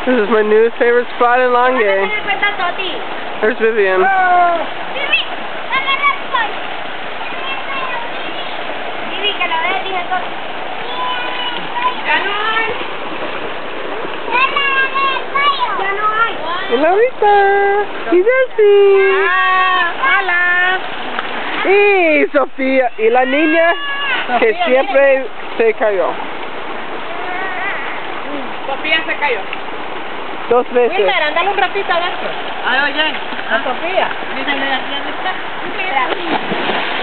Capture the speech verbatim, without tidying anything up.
This is my new favorite spot in Langay. There's Vivian. Y Laurita. Y Delphi. Hola. Y Sofía. Y la niña que Sofía, siempre se cayó. Sofía se cayó. Dos veces. Wilmer, ándale un ratito adentro. Ay, oye. A Sofía. Dígale aquí dónde está.